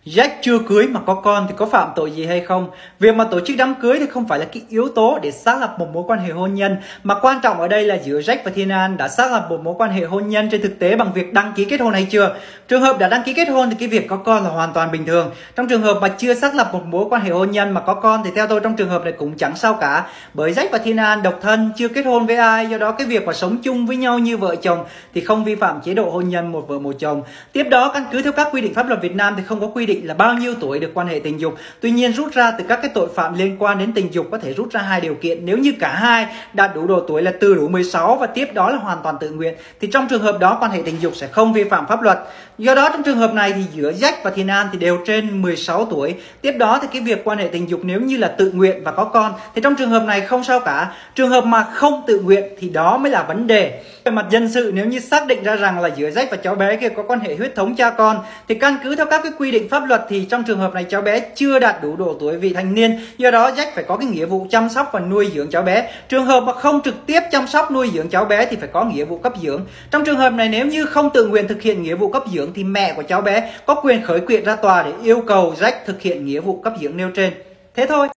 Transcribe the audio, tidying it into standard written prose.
Jack chưa cưới mà có con thì có phạm tội gì hay không? Việc mà tổ chức đám cưới thì không phải là cái yếu tố để xác lập một mối quan hệ hôn nhân, mà quan trọng ở đây là giữa Jack và Thiên An đã xác lập một mối quan hệ hôn nhân trên thực tế bằng việc đăng ký kết hôn hay chưa. Trường hợp đã đăng ký kết hôn thì cái việc có con là hoàn toàn bình thường. Trong trường hợp mà chưa xác lập một mối quan hệ hôn nhân mà có con thì theo tôi trong trường hợp này cũng chẳng sao cả, bởi Jack và Thiên An độc thân, chưa kết hôn với ai, do đó cái việc mà sống chung với nhau như vợ chồng thì không vi phạm chế độ hôn nhân một vợ một chồng. Tiếp đó, căn cứ theo các quy định pháp luật Việt Nam thì không có quy định là bao nhiêu tuổi được quan hệ tình dục. Tuy nhiên, rút ra từ các cái tội phạm liên quan đến tình dục có thể rút ra hai điều kiện. Nếu như cả hai đạt đủ độ tuổi là từ đủ 16 và tiếp đó là hoàn toàn tự nguyện thì trong trường hợp đó quan hệ tình dục sẽ không vi phạm pháp luật. Do đó trong trường hợp này thì giữa Jack và Thiên An thì đều trên 16 tuổi. Tiếp đó thì cái việc quan hệ tình dục nếu như là tự nguyện và có con thì trong trường hợp này không sao cả. Trường hợp mà không tự nguyện thì đó mới là vấn đề. Về mặt dân sự, nếu như xác định ra rằng là giữa Jack và cháu bé kia có quan hệ huyết thống cha con thì căn cứ theo các cái quy định pháp luật thì trong trường hợp này cháu bé chưa đạt đủ độ tuổi vị thành niên, do đó Jack phải có cái nghĩa vụ chăm sóc và nuôi dưỡng cháu bé. Trường hợp mà không trực tiếp chăm sóc nuôi dưỡng cháu bé thì phải có nghĩa vụ cấp dưỡng. Trong trường hợp này nếu như không tự nguyện thực hiện nghĩa vụ cấp dưỡng thì mẹ của cháu bé có quyền khởi kiện ra tòa để yêu cầu Jack thực hiện nghĩa vụ cấp dưỡng nêu trên. Thế thôi.